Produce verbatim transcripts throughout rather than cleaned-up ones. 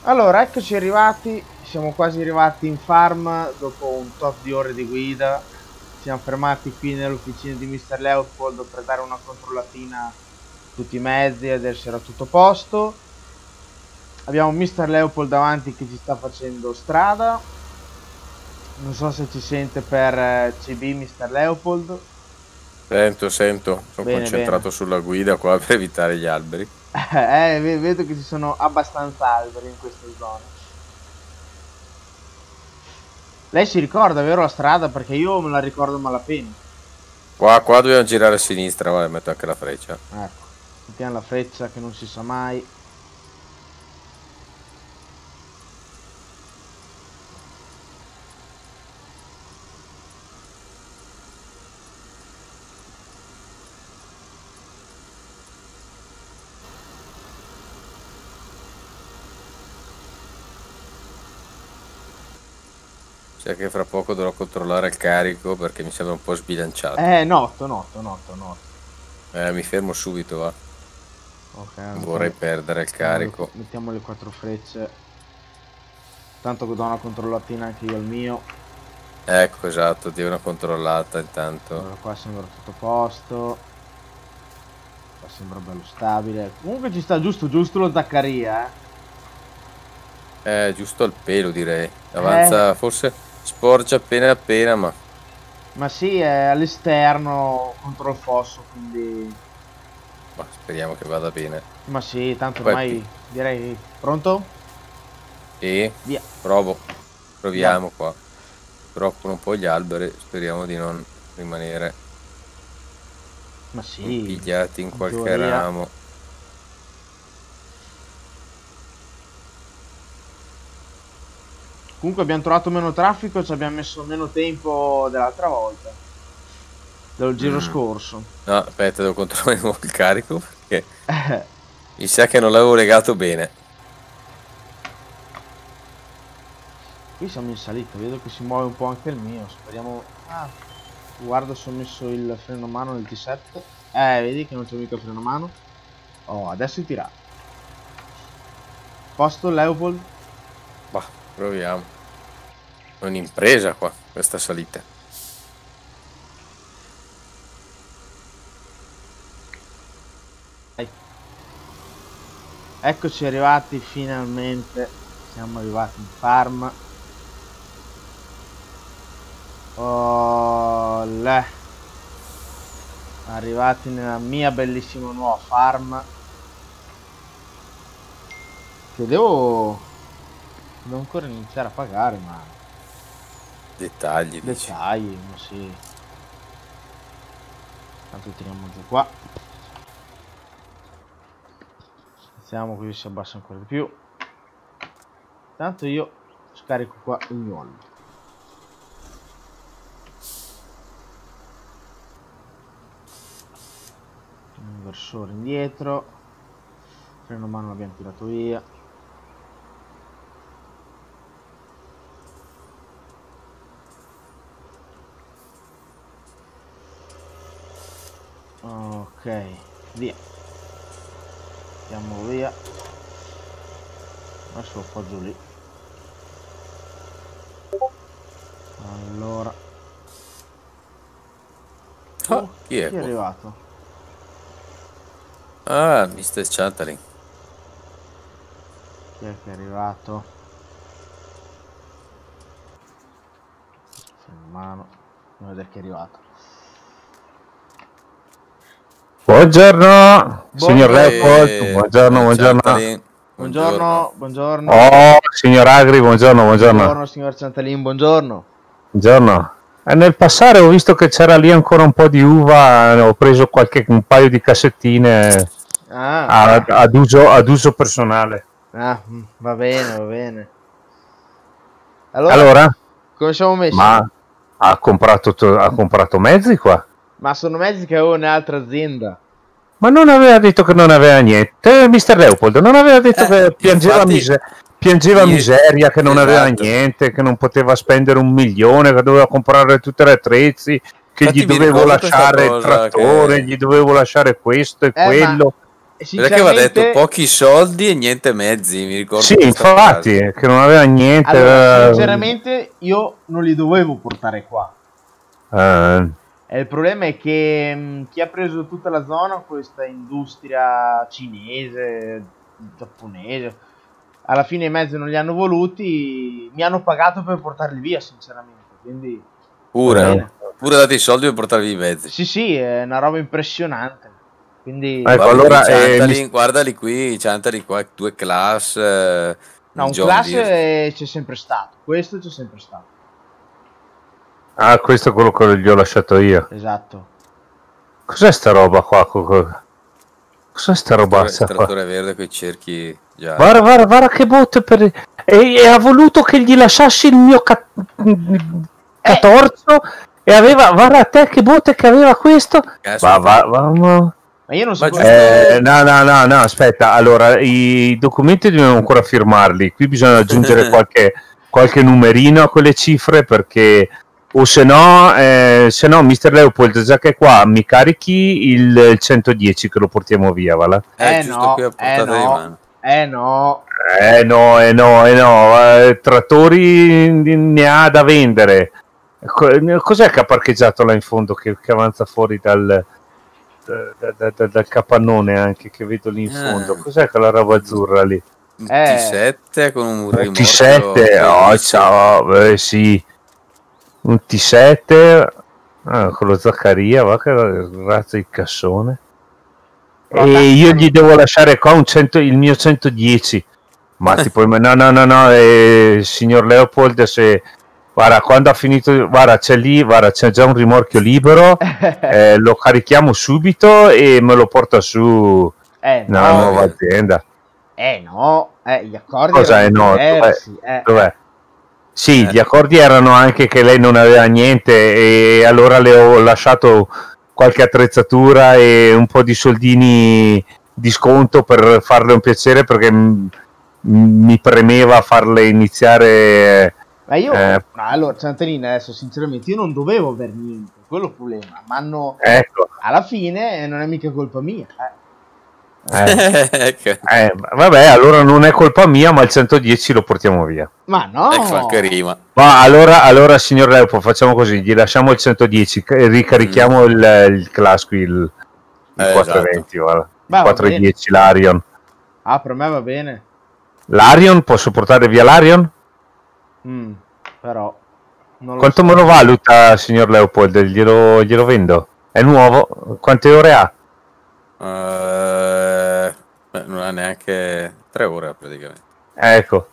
Allora, eccoci arrivati, siamo quasi arrivati in farm dopo un tot di ore di guida. Siamo fermati qui nell'officina di mister Leopold per dare una controllatina a tutti i mezzi ed essere a tutto posto. Abbiamo mister Leopold davanti che ci sta facendo strada. Non so se ci sente per C B mister Leopold. Sento, sento, sono Bene, concentrato bene. sulla guida qua per evitare gli alberi. Eh, vedo che ci sono abbastanza alberi in questa zona. Lei si ricorda, vero, la strada? Perché io me la ricordo malapena. Qua, qua dobbiamo girare a sinistra, guarda, metto anche la freccia. Ecco, mettiamo la freccia che non si sa mai. Sai che fra poco dovrò controllare il carico perché mi sembra un po' sbilanciato. Eh, noto, noto, noto, noto. Eh, mi fermo subito, va. Ok, non vorrei perdere il carico. Mettiamo le quattro frecce. Tanto che do una controllatina anche io al mio. Ecco, esatto, di una controllata intanto. Allora, qua sembra tutto a posto. Qua sembra bello stabile. Comunque ci sta giusto giusto lo Zaccaria, eh. Eh, giusto al pelo direi. Avanza, eh. Forse sporge appena appena, ma... Ma sì, è all'esterno contro il fosso, quindi... Ma speriamo che vada bene. Ma sì, tanto ormai direi... Pronto? E via. Provo. Proviamo via. Qua. Troppo un po' gli alberi, speriamo di non rimanere Ma sì, impigliati in qualche teoria. ramo. Comunque abbiamo trovato meno traffico, ci abbiamo messo meno tempo dell'altra volta, del giro mm. scorso. No, aspetta, devo controllare il carico perché mi sa che non l'avevo legato bene. Qui siamo in salita, vedo che si muove un po' anche il mio, speriamo... Ah, guarda se ho messo il freno a mano nel T sette. Eh, vedi che non c'è mica il freno a mano. Oh, adesso è tirato. Posto Leopold? Bah, proviamo. È un'impresa qua, questa salita. Dai. Eccoci arrivati finalmente. Siamo arrivati in farm. Oh, le. Arrivati nella mia bellissima nuova farm. Che devo devo ancora iniziare a pagare, ma dettagli dettagli dici. Ma sì, tanto tiriamo giù qua, iniziamo così si abbassa ancora di più. Tanto io scarico qua il mio olio. Inversore indietro, freno a mano l'abbiamo tirato via. Ok, via. Andiamo via. Adesso lo appoggio lì. Allora. Oh, oh, chi è, chi è arrivato? Ah, mister Chantalin. Chi è che è arrivato? In mano. Andiamo a vedere chi è arrivato. Buongiorno, signor Leopold. Buongiorno, buongiorno. Buongiorno, buongiorno. buongiorno. Oh, signor Agri, buongiorno, buongiorno. Buongiorno, signor Chantalin, buongiorno. Buongiorno. E nel passare ho visto che c'era lì ancora un po' di uva, ho preso qualche, un paio di cassettine ah. ad, ad, uso, ad uso personale. Ah, va bene, va bene. Allora, allora come siamo messi? Ma ha comprato, ha comprato mezzi qua? Ma sono mezzi che avevo nell'altra azienda. Ma non aveva detto che non aveva niente, mister Leopold, non aveva detto eh, che piangeva, infatti, mise piangeva io, miseria, che non esatto. aveva niente, che non poteva spendere un milione, che doveva comprare tutte le attrezzi, che infatti gli dovevo lasciare il trattore, che... gli dovevo lasciare questo e eh, quello. Perché aveva detto pochi soldi e niente mezzi, mi ricordo. Sì, infatti, frase. Che non aveva niente. Allora, sinceramente io non li dovevo portare qua. Uh. E il problema è che mh, chi ha preso tutta la zona, questa industria cinese, giapponese, alla fine i mezzi non li hanno voluti, mi hanno pagato per portarli via, sinceramente. Quindi pure, pure date i soldi per portarvi i mezzi. Sì, sì, è una roba impressionante. Quindi ecco, allora Ciantali, eh, guardali qui, Ciantali qua, due class. Eh, no, un class c'è sempre stato, questo c'è sempre stato. Ah, questo è quello che gli ho lasciato io. Esatto. Cos'è sta roba qua? Cos'è sta roba? Trattore verde con i cerchi già. Guarda, guarda, guarda che botte per... E, e ha voluto che gli lasciassi il mio cat... catorzo eh. E aveva... Guarda te che botte che aveva questo. Va, va, va, va. Ma io non so eh, no, no, no, no, aspetta. Allora, i documenti dobbiamo ancora firmarli. Qui bisogna aggiungere qualche, qualche numerino a quelle cifre perché... O se no, eh, se no, mister Leopold, già che è qua, mi carichi il, il centodieci che lo portiamo via, va? Eh, eh no, qui a eh no, eh no. Eh no, eh no, eh no. Eh, trattori ne ha da vendere. Cos'è che ha parcheggiato là in fondo che, che avanza fuori dal... Da, da, da, dal capannone anche che vedo lì in fondo? Eh. Cos'è quella roba azzurra lì? Un T sette con un rimorchio. T sette, oh ciao, eh, sì. Un T sette, ah, con lo Zaccaria, va che razza di cassone. E io gli devo lasciare qua un cento, il mio centodieci. Ma tipo, no, no, no, no, eh, signor Leopold, se... Guarda, quando ha finito, guarda, c'è lì, guarda, c'è già un rimorchio libero, eh, lo carichiamo subito e me lo porta su eh, no, nella nuova eh. azienda. Eh no, eh, gli accordi Cosa è no? Dov'è? Eh. Dov'è? Sì, eh. Gli accordi erano anche che lei non aveva niente e allora le ho lasciato qualche attrezzatura e un po' di soldini di sconto per farle un piacere perché m- mi premeva farle iniziare... Ma io, eh, no, allora, Ciantalina, adesso sinceramente io non dovevo aver niente, quello è il problema, ma hanno, ecco. Alla fine non è mica colpa mia. Eh. Eh. eh, vabbè, allora non è colpa mia, ma il centodieci lo portiamo via. Ma no! Ecco che rima. Ma allora, allora signor Leopold, facciamo così, gli lasciamo il centodieci, ricarichiamo mm. il, il class qui, il, il eh, quattrocentoventi, esatto. Il quattrocentodieci, l'Arion. Ah, per me va bene. L'Arion, posso portare via l'Arion? Mm, però non quanto lo so. Me lo valuta, signor Leopold? Glielo, glielo vendo? È nuovo? Quante ore ha? Uh, beh, non ha neanche tre ore praticamente. Ecco.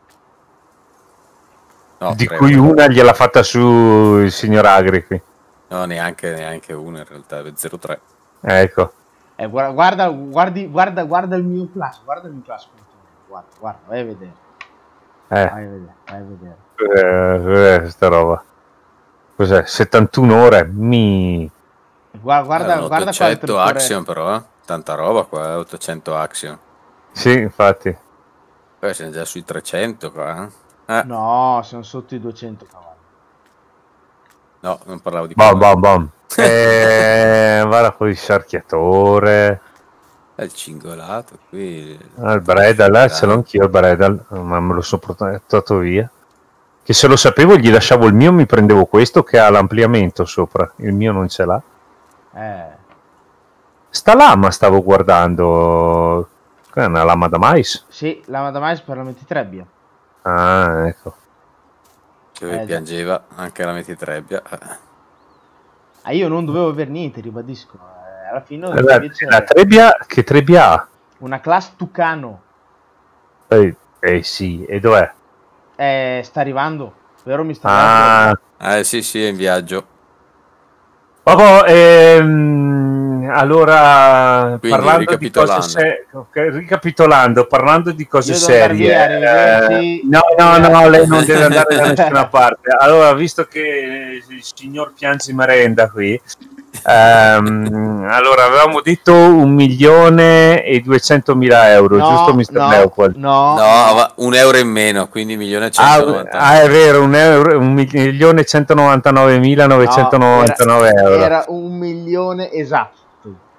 No, di cui ore. Una gliel'ha fatta su il signor Agri qui. No, neanche, neanche una in realtà, zero tre. Ecco. Eh, guarda, guarda, guardi, guarda, guarda il mio class, guarda il mio class. Guarda, guarda, vai a vedere. Eh. Vai a vedere, vai a vedere. Eh, questa roba. Cos'è? settantuno ore? Mi... Guarda, guarda, eh, guarda ottocento action però, eh? Tanta roba qua, ottocento action. Sì, infatti. Poi siamo già sui trecento qua, eh? Eh. No, siamo sotto i duecento cavalli. No, non parlavo di bom, bom, bom. eh, guarda con il sarchiatore. È il cingolato qui. Ah, il Bredal, eh, ce l'ho anch'io il Bredal, ma me lo sono portato via. Che se lo sapevo gli lasciavo il mio, mi prendevo questo che ha l'ampliamento sopra. Il mio non ce l'ha. Eh. Sta lama stavo guardando. È una lama da mais? Sì, lama da mais per la metitrebbia. Ah, ecco. Che eh, piangeva anche la metitrebbia. Ah, io non dovevo aver niente, ribadisco. Eh, alla fine la, la trebbia, che trebbia ha? Una class Tucano. Eh, eh sì, e dov'è? Eh, sta arrivando, vero mister Ah, eh sì, sì, è in viaggio. Vabbè, ehm, allora quindi, parlando di cose serie, okay, ricapitolando, parlando di cose serie, via, eh, no, no, no, lei non deve andare da nessuna parte. Allora, visto che il signor piange merenda qui, ehm, allora avevamo detto un milione e duecentomila euro, no, giusto, mister no, Leopold? No, no, un euro in meno, quindi un milione e centonovanta. Ah, ah, è vero, un, euro, un milione e centonovantanovemila novecentonovantanove no, era, euro. Era un milione esatto.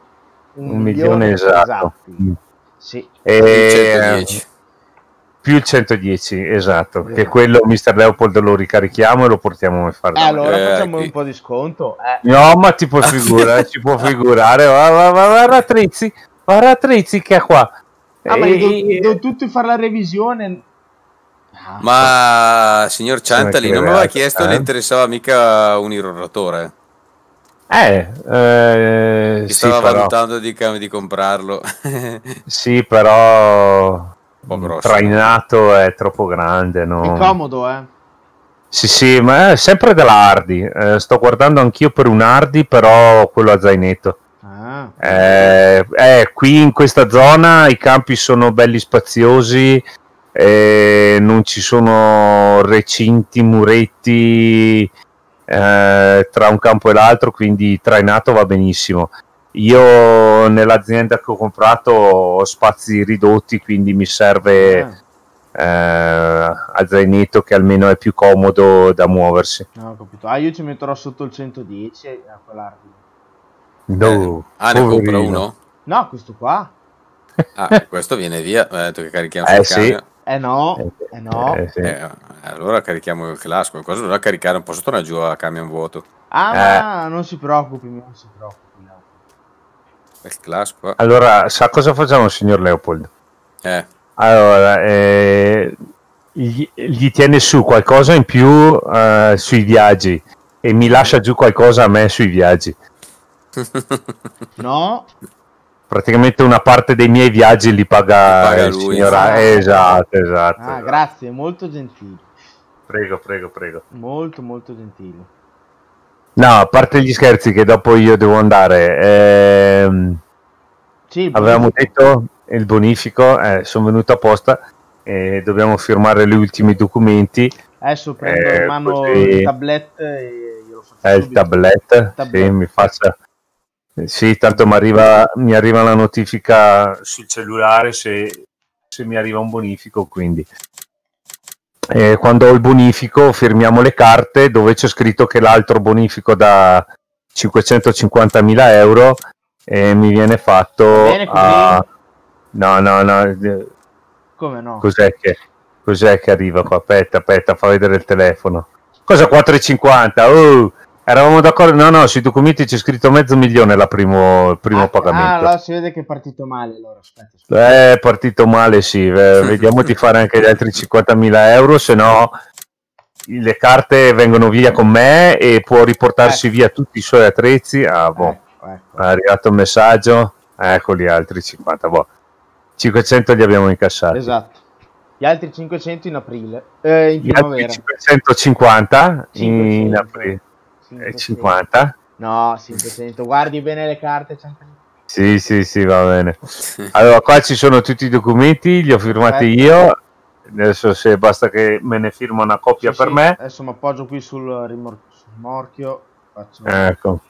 Un, un milione esatto. esatti. Sì. E... centodieci. Più il centodieci, esatto, Esatto. che quello mister Leopold lo ricarichiamo e lo portiamo a fare Eh, da me. allora Eh, facciamo qui. un po' di sconto. Eh. No, ma ti puoi figurare, ci può figurare. Va, va, va, va, Ratrizzi, va Ratrizzi che è qua. Ah, ma E- io devo, devo tutti fare la revisione. Ah, Ma signor Ciantali, non mi aveva altro, chiesto, eh? le interessava mica un irroratore? Eh, eh, Che sì, stava però, valutando di, di comprarlo. sì, però Un po' grosso. trainato è troppo grande. È No? comodo, eh. Sì, sì, ma è sempre della Hardy. Eh, sto guardando anch'io per un Hardy, però quello a zainetto. Ah, Eh, eh, qui in questa zona i campi sono belli spaziosi, eh, non ci sono recinti, muretti eh, tra un campo e l'altro, quindi trainato va benissimo. Io nell'azienda che ho comprato ho spazi ridotti, quindi mi serve eh. eh, a zainetto che almeno è più comodo da muoversi. No, ho capito. Ah, io ci metterò sotto il centodieci a quell'arco. No, Eh, ah, ne compra poverino. uno? No, questo qua. Ah, questo viene via. Ho detto che carichiamo Eh, sul sì. camion. Eh no, eh no. Eh, sì. Eh, allora carichiamo il class. Qualcosa dovrà caricare, un po' tornare giù a camion vuoto. Ah, Eh. ma non si preoccupi, non si preoccupi. no. Il class qua. Allora, sa cosa facciamo, signor Leopold? Eh, Allora, eh, gli, gli tiene su qualcosa in più eh, sui viaggi e mi lascia giù qualcosa a me sui viaggi. No? Praticamente una parte dei miei viaggi li paga, Li paga il lui. signor. Ah, esatto, esatto. Ah, esatto. grazie, molto gentili. Prego, prego, prego. Molto, molto gentili. No, a parte gli scherzi che dopo io devo andare. ehm, Sì, il avevamo bonifico. detto il bonifico, eh, sono venuto apposta e dobbiamo firmare gli ultimi documenti. Adesso prendo Eh, in mano così- il tablet e glielo faccio È il subito. tablet, Tablet. sì, mi faccia. Sì, tanto mi arriva, mi arriva la notifica sul cellulare se, se mi arriva un bonifico, quindi. E quando ho il bonifico firmiamo le carte dove c'è scritto che l'altro bonifico da cinquecentocinquantamila euro e mi viene fatto Va bene così? a... No, no, no, eh, Come no? cos'è che, cos'è che arriva qua? Aspetta, aspetta, fa vedere il telefono. Cosa quattro e cinquanta? Oh, eravamo d'accordo? No, no, sui documenti c'è scritto mezzo milione la primo, il primo ah, pagamento. Ah, allora si vede che è partito male. Allora, aspetta, aspetta. Eh, È partito male, sì. Eh, vediamo di fare anche gli altri cinquantamila euro, se no le carte vengono via con me e può riportarsi Ecco. via tutti i suoi attrezzi. Ah, boh. Ecco, ecco. È arrivato un messaggio. Ecco gli altri cinquanta. Boh. cinquecento li abbiamo incassati. Esatto. Gli altri cinquecento in aprile. Eh, in Gli altri primavera. cinquecentocinquanta in cinquecento. aprile. E cinquecento. cinquanta. No, cinquecento. Guardi bene le carte. c'è anche- Sì, sì, sì, va bene. Allora, qua ci sono tutti i documenti, li ho firmati Perfetto. io. Adesso se basta che me ne firma una copia Sì, per sì, me. Adesso mi appoggio qui sul rimor- sul rimorchio. Faccio... Ecco,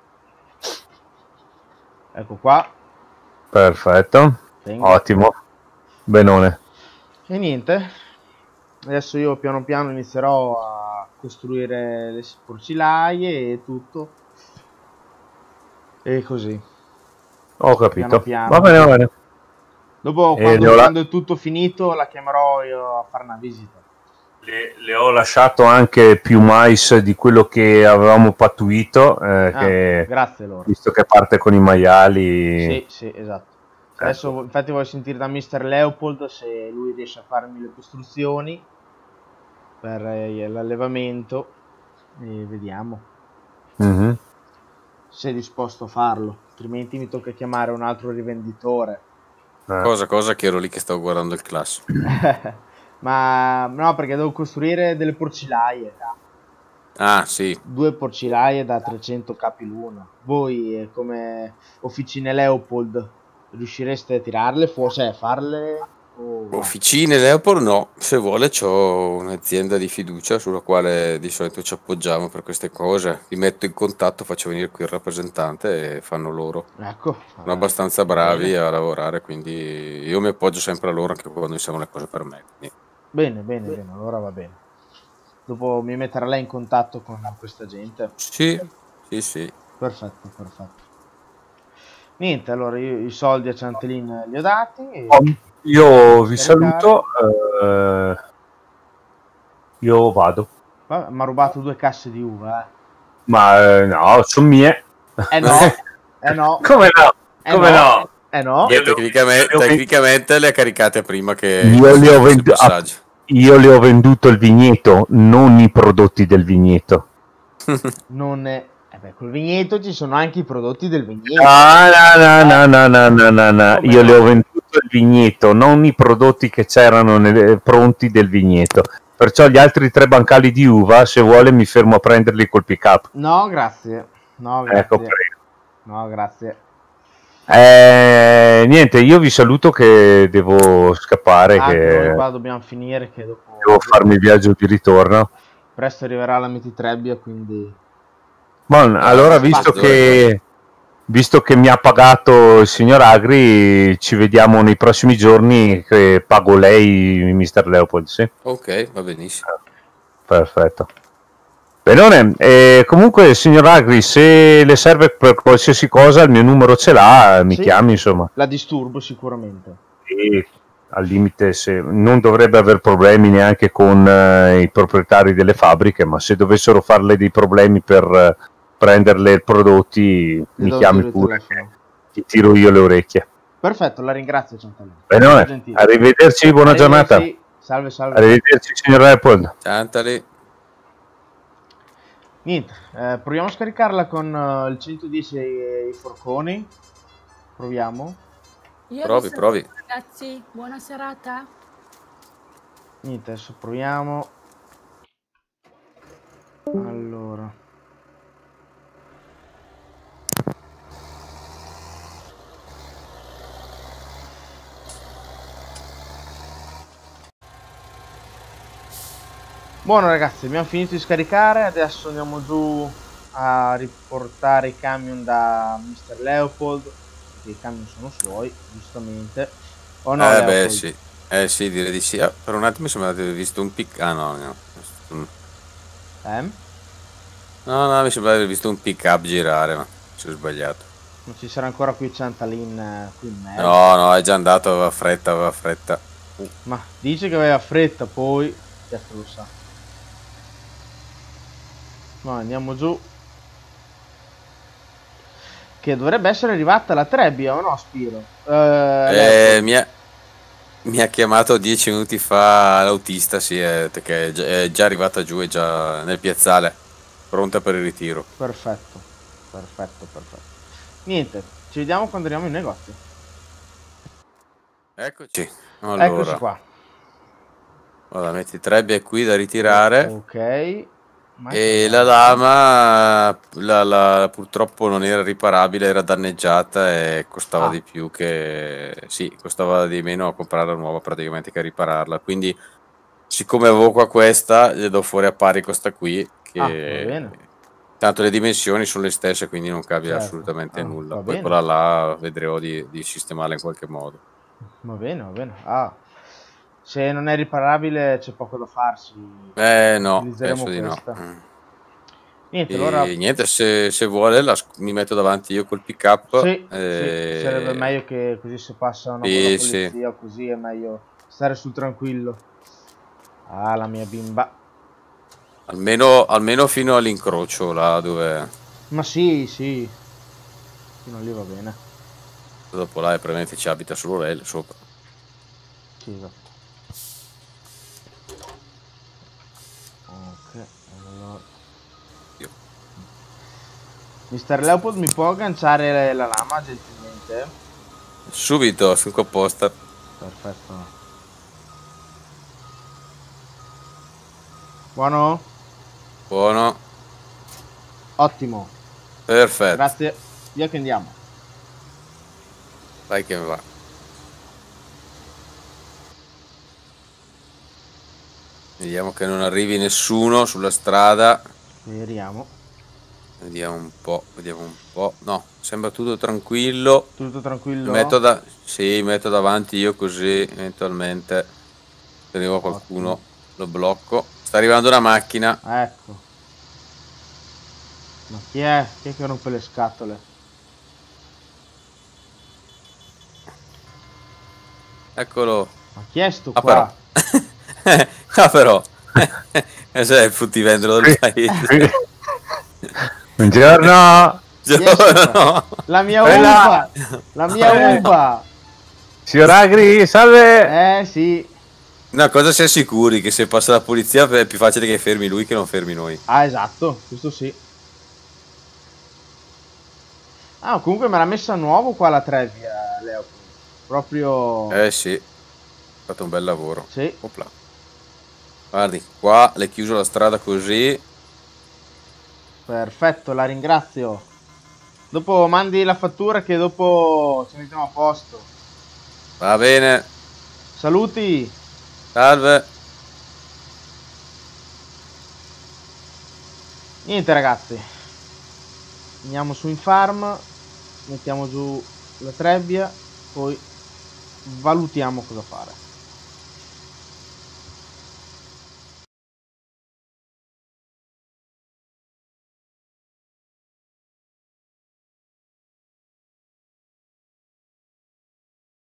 Ecco qua. perfetto. Tengo. Ottimo. Benone. E niente. Adesso io piano piano inizierò a costruire le porcilaie e tutto. E così. Ho capito. Piano piano. Va bene, va bene. Dopo, E quando, le ho la- quando è tutto finito, la chiamerò io a fare una visita. Le, le ho lasciato anche più mais di quello che avevamo pattuito, eh, Ah, che, grazie loro. visto che parte con i maiali. Sì, sì, esatto. Adesso infatti voglio sentire da mister Leopold se lui riesce a farmi le costruzioni per eh, l'allevamento e vediamo Mhm. se è disposto a farlo, altrimenti mi tocca chiamare un altro rivenditore. Eh. cosa, cosa che ero lì che stavo guardando il class. Ma no, perché devo costruire delle porcilaie, Ah, sì. due porcilaie da trecento capi l'una. Voi eh, come Officine Leopold riuscireste a tirarle fuori, cioè farle o... Officine Leopold no, se vuole c'ho un'azienda di fiducia sulla quale di solito ci appoggiamo per queste cose, li metto in contatto, faccio venire qui il rappresentante e fanno loro. Ecco, Sono abbastanza bravi bene. a lavorare, quindi io mi appoggio sempre a loro anche quando mi servono le cose per me. quindi- Bene, bene, bene, allora va bene. Dopo mi metterà lei in contatto con questa gente. Sì, sì, sì. Perfetto, perfetto. Niente, allora io i soldi a Chantelin li ho dati. E io vi saluto. Eh, io vado. Mi ha rubato due casse di uva, eh. Ma eh, no, sono mie. Eh no, eh no. Come no? Eh Come no? no? Eh no. Io tecnicamente, tecnicamente le ha caricate prima che io le ho venduto. Io le ho venduto il vigneto, non i prodotti del vigneto. Non è. Eh beh, col vigneto ci sono anche i prodotti del vigneto. Ah, no, no, no, no, no, no, no. Io le ho venduto il vigneto, non i prodotti che c'erano nelle, pronti del vigneto. Perciò gli altri tre bancali di uva, se vuole, mi fermo a prenderli col pick up. No, grazie. No, grazie. Ecco, prego. No, grazie. Eh, niente, io vi saluto che devo scappare. Ah, che qua dobbiamo finire. Che dopo devo farmi il viaggio di ritorno. Presto arriverà la Mititrebbia, quindi. Bon, allora, visto che, visto che mi ha pagato il signor Agri, ci vediamo nei prossimi giorni. Che pago lei, mister Leopold. Sì? Ok, va benissimo. Perfetto. Benone, eh, comunque signor Agri, se le serve per qualsiasi cosa il mio numero ce l'ha, mi sì, chiami, insomma. La disturbo sicuramente. E al limite se non dovrebbe aver problemi neanche con eh, i proprietari delle fabbriche, ma se dovessero farle dei problemi per eh, prenderle i prodotti, Ti mi chiami pure, ti tiro io le orecchie. Perfetto, la ringrazio Chantelin. Benone, arrivederci, buona arrivederci. giornata. Salve, salve. Arrivederci signor Leopold. Chantelin. Niente, eh, proviamo a scaricarla con uh, il centodieci e i forconi. Proviamo. Io provi, provi. Ragazzi, buona serata. Niente, adesso proviamo. Allora. Buono ragazzi, abbiamo finito di scaricare, adesso andiamo giù a riportare i camion da mister Leopold, perché i camion sono suoi, giustamente. O no, eh Leopold? beh sì, eh sì, direi di sì. Ah, per un attimo mi sembra di aver visto un pick... Ah no, no. Eh? No, no, mi sembra di aver visto un pick up girare, ma ci ho sbagliato. Non ci sarà ancora qui Chantelin eh, qui in mezzo? No, no, è già andato, aveva fretta, aveva fretta. Uh. Ma dice che aveva fretta, poi... Che lo sa. No, andiamo giù. Che dovrebbe essere arrivata la Trebbia, o no, Spiro? Eh, eh mi, ha, mi ha chiamato dieci minuti fa l'autista, sì, è, che è già, è già arrivata giù, è già nel piazzale, pronta per il ritiro. Perfetto, perfetto, perfetto. Niente, ci vediamo quando arriviamo in negozio. Eccoci. Allora. Eccoci qua. Allora, metti Trebbia qui da ritirare. Ok. E la lama la, la, purtroppo non era riparabile, era danneggiata e costava ah. di più che sì, costava di meno a comprarla nuova praticamente che a ripararla. Quindi siccome avevo qua questa, le do fuori a pari questa qui che ah, va bene. Tanto le dimensioni sono le stesse, quindi non cambia certo. assolutamente ah, nulla. Poi bene. Quella là vedrò di, di sistemarla in qualche modo. Va bene, va bene. Ah. Se non è riparabile c'è poco da farsi. Eh no, penso di no. Mm. Niente, allora... niente, se, se vuole la, mi metto davanti io col pick up. Sì, e... sì, sarebbe meglio che così se passa una sì, polizia sì. Così è meglio stare sul tranquillo. Ah, la mia bimba. Almeno, almeno fino all'incrocio là dove... Ma sì, sì. Fino lì va bene. Dopo là probabilmente ci abita solo lei sopra. Sì, esatto. Ok, allora... Io. mister Leopold mi può agganciare la lama gentilmente? Subito, sono apposta. Perfetto. Buono? Buono. Ottimo. Perfetto. Grazie. Via che andiamo. Vai che va. Vediamo che non arrivi nessuno sulla strada. Speriamo. Vediamo un po', vediamo un po'. No, sembra tutto tranquillo. Tutto tranquillo? Metto da... Sì, metto davanti io così eventualmente se arriva qualcuno. Ottimo. Lo blocco. Sta arrivando una macchina. Ecco. Ma chi è? Chi è che rompe le scatole? Eccolo. Ma chi è sto Ah, qua? però. Ah, però. E se è il fruttivendolo del paese. Buongiorno. Chi è sto qua? No. La mia Quella- uva! La mia Eh. uva! Signor Agri, salve. Eh sì. Una cosa siamo sicuri, che se passa la polizia è più facile che fermi lui che non fermi noi. Ah, esatto, questo sì. Ah, comunque me l'ha messa a nuovo qua la Trebbia, Leopold. Proprio... Eh sì, ha fatto un bel lavoro. Sì. Opla. Guardi, qua le chiuso la strada così. Perfetto, la ringrazio. Dopo mandi la fattura che dopo ci mettiamo a posto. Va bene. Saluti! Salve. Niente ragazzi. Andiamo su in farm, mettiamo giù la trebbia, poi valutiamo cosa fare.